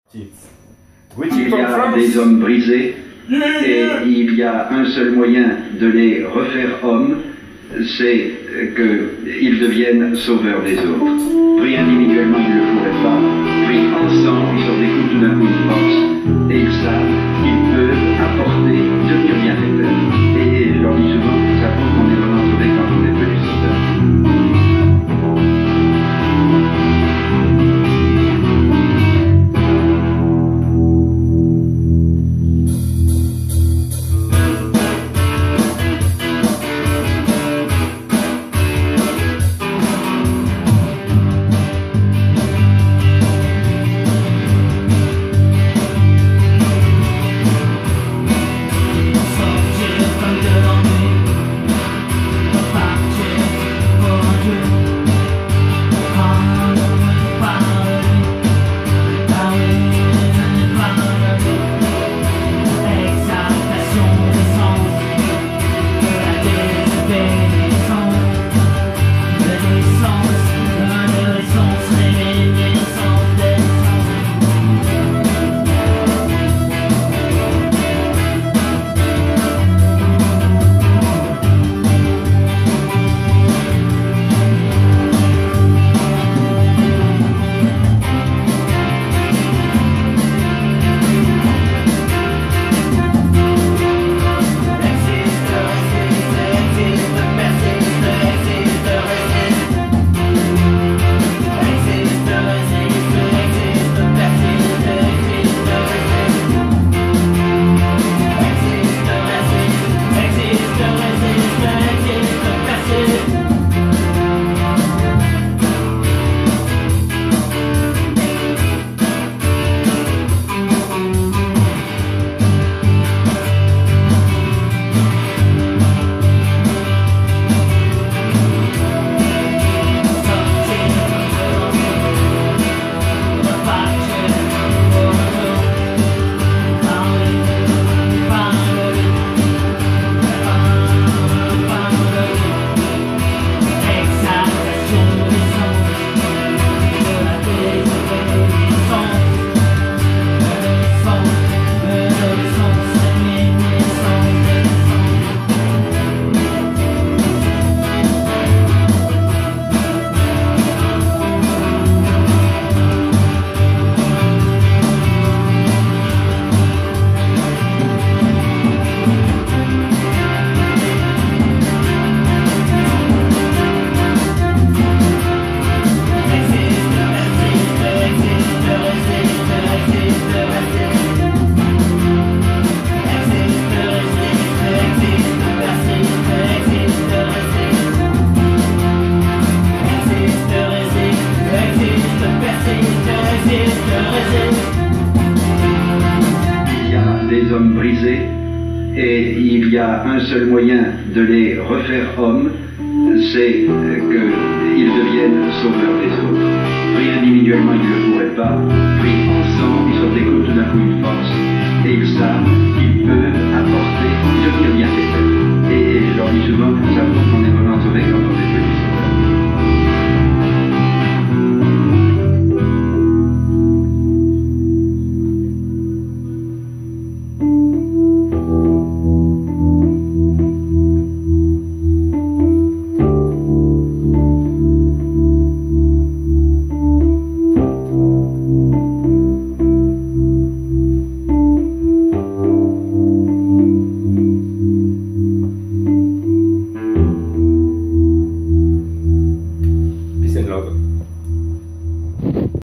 Il y a des hommes brisés et il y a un seul moyen de les refaire hommes, c'est qu'ils deviennent sauveurs des autres. Pris individuellement, ils ne le pourraient pas. Pris ensemble, ils ont découvert tout d'un coup une force et ils savent qu'ils peuvent apporter, devenir bienfaiteurs. Et je leur dis souvent, ça prouve qu'on est vraiment sauvé quand on est devenu sauveur. Des hommes brisés et il y a un seul moyen de les refaire hommes, c'est qu'ils deviennent sauveurs des autres. Pris individuellement, ils ne le pourraient pas. Pris ensemble, ils ont découvert tout d'un coup une force et ils savent qu'ils peuvent apporter, devenir bienfaiteurs. Et je leur dis souvent, ça